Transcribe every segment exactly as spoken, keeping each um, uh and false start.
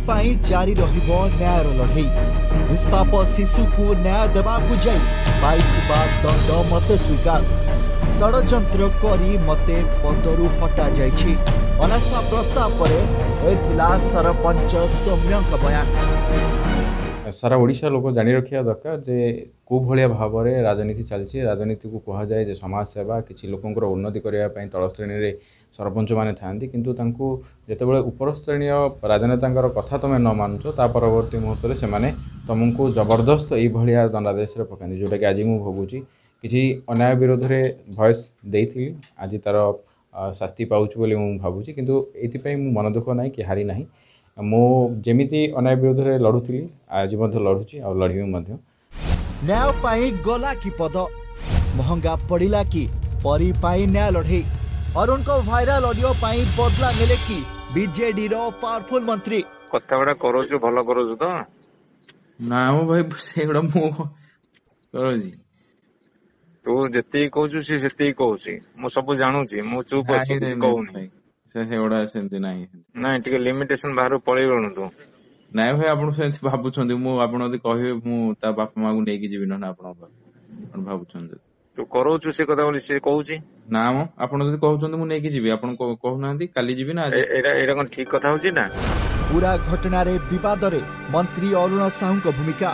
एथिपाई जारी रहिबो न्यायर लड़ई। निष्पाप शिशु को न्याय देबाकू जाई पाइथिबा दंड मते स्वीकार। षड्यंत्र करी मते पदरू हटा जाइछि। अनास्था प्रस्ताव पर एथिला सरपंच सौम्यक बयान। सारा ओडिशा लोक जानी रखिया दरकार जे को भलिया भाव में राजनीति चलती। राजनीति को कह जाए जे समाज सेवा किसी लोकंकर उन्नति करने तल श्रेणी रे सरपंच माने थांती किंतु तांको जेतेबेले उपर श्रेणीय राजनेतांकर कथा तुम न मानुच ता परवर्ती मुहूर्त से माने तुमको जबरदस्त यही भलिया दंडादेश रे पकांती जोटा कि आज मु भोगुची किसी अन्याय विरोध रे वॉइस देइथिली आज तार शास्ति पाउछु बोली मु भाबुची किंतु एथिपई मु मन दुख नाही कि हारी नाही। मो जेमिति अन्याय विरोध रे लढुथिली आज मध्य लढुची आ लढिबे मध्य। न्याय पाई गला कि पद महंगा पड़िला कि परी पाई न्याय लड़ई। अरुण को वायरल ऑडियो पाई बदला मिले कि बीजेडी रो पावरफुल मंत्री कथा बडा करोछु भलो करोछु तो ना मो भाई सेगडा मो करोजी तू जति कहूछु से सेति कहूछि मु सब जानूछि मु चुप अछि कहूनी से सेगडा सेंति नाही नाही टिके लिमिटेशन बाहर पळै गणु तू नाइ भाई आपण से भाबुछंदी मु आपण यदि कहबे मु ता बापा मागु नेकी जिबि न आपण आपण भाबुछंदी तू करोछु से कथा बोली से कहूछि ना मो आपण यदि कहउछंदी मु नेकी जिबि आपण कहउ नांदी काली जिबि ना एरा एरा कोन ठीक कथा होछि ना। पूरा घटना रे विवाद रे मंत्री अरुण साहू को भूमिका।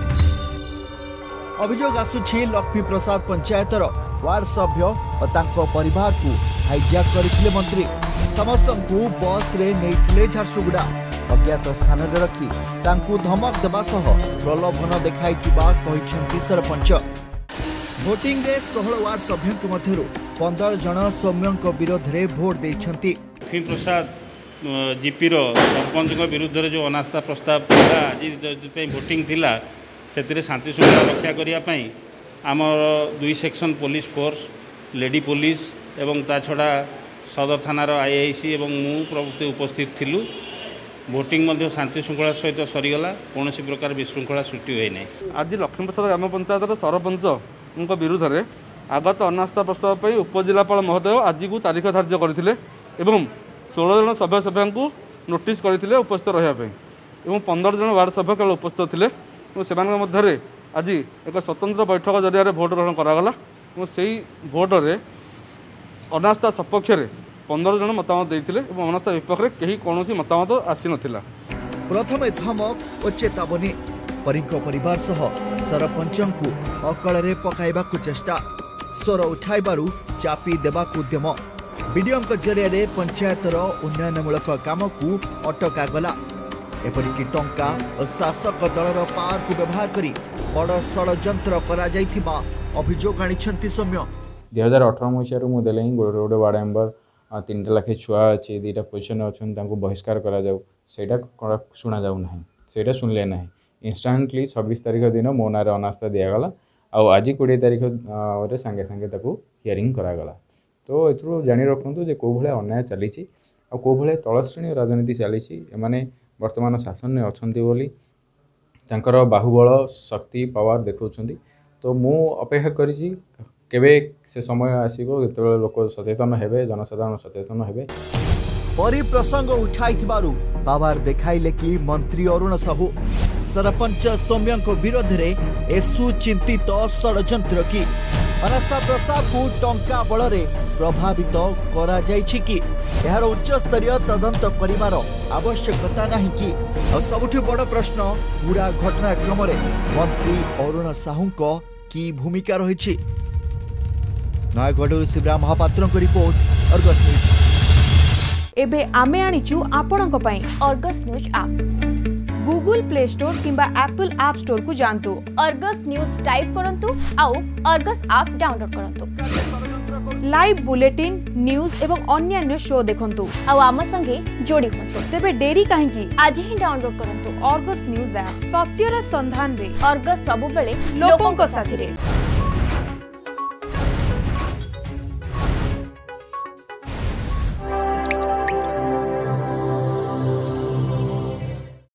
अभियोग आसुछि लक्ष्मी प्रसाद पंचायतर वार्ड सभ्य और तांको परिवार को हाईजैक करथिले मंत्री। समस्त को बस रे नेइथिले झारसुगुड़ा अज्ञात स्थान रे रखी तांको धमक देबा सह प्रलोभन देखाइथिबा कहिसेंति सरपंच। भोटिंग रे सोलह वार्ड सभ्य मध्यरु पंद्रह जन सौम्यक विरोध रे वोट देइछंती। लक्ष्मी प्रसाद जीपी रो सरपंच विरुद्ध रे जो अनास्था प्रस्ताव थिला जे भोटिंग थिला से शांति श्रृंखला रक्षा करने आमर दुई section police force lady police एवं ता छड़ा सदर थानार आईआईसी एवं मु प्रभृति उपस्थित थिलु। भोटिंग मध्य शांति श्रृंखला सहित सरीगला कौन प्रकार विशृंखला सृष्टि हुए ना। आज लक्ष्मी प्रसाद ग्राम पंचायत सरपंच विरुद्ध में आगत अनास्था प्रस्ताव पर उपजिलापाल महोदय आज को तारीख धार्य करते षोलह जन सभ्य सभ्या को नोटिस करते उपस्थित रहा पंद्रह जन वार्ड सभ्य केवल उपस्थित थे से मध्य आज एक स्वतंत्र बैठक जरिया भोट ग्रहण करागला से भोट रे अनास्था सपक्ष पंद्रह जन मतामत देते अनास्था विपक्ष में कहीं कौन मतामत आसी नाला। प्रथम धमक और चेतावनी परीको परिवार सह सरपंच को अकल रे पकाइबाकू चेष्टा स्वर उठाइबारु चापी देबाकू उद्यम वीडियो जरिया पंचायतर उन्नयनमूलक काम को अटका गला। एपरिकी टंका और शासक दलर पावर को व्यवहार करी बड़ षड्यंत्र करा जाइथिबा अभियोग आनिछंती सौम्य। दुई हजार अठर मसीह मुझे देले गोटे गोटे वार्ड मेम्बर तीन लाखे छुआ अच्छे दुईटा पोजिशन अच्छा बहिष्कार करा जाऊ सेटा शुणा जाऊ ना सेटा शुणिले ना इनस्टाटली छब्बीस तारीख दिन मो ना अनास्था दिगला आज कोड़े तारीख सांगे सांगे हियरिंग करागला। तो ये जानी रखु जे कौ भाया अन्याय चली आ कौ भाया तल श्रेणी राजनीति चली एमाने वर्तमान शासन में अच्छा बोली तांकर बाहुबल शक्ति पावर देखौछंती। तो मु अपेक्षा करिछि केबे से समय आसीबो जेतेबेले लोक सचेतन हेबे जनसाधारण सचेतन हेबे। परि प्रसंग उठाइथिबारु पावर देखाइले कि मंत्री अरुण साहू सरपंच सौम्यक विरोध रे एसु चिंतित षड्यंत्र की अनास्था प्रस्ताव को टंका बल रे प्रभावित करा जाइछि कि यार उच्च स्तरीय तदंत करिमार आवश्यकता नहीं कि सबुठु बड़ प्रश्न पूरा घटनाक्रम रे मंत्री अरुण साहू को की भूमिका रही। नयगढ़ शिवराम महापात्र को रिपोर्ट अर्गस न्यूज। एबे आमे आनिचु आपणक पई Argus news app Google play store किंबा एप्पल ऐप स्टोर को जानतु अर्गस न्यूज टाइप करंतु आउ अर्गस ऐप डाउनलोड करंतु लाइव बुलेटिन न्यूज एवं अन्य शो देखंतु आउ आम संगे जोड़ी होंतु। तेबे देरी काहे की आज ही डाउनलोड करंतु अर्गस न्यूज ऐप सत्यर संधान रे अर्गस सब बेले लोकों को साथी रे।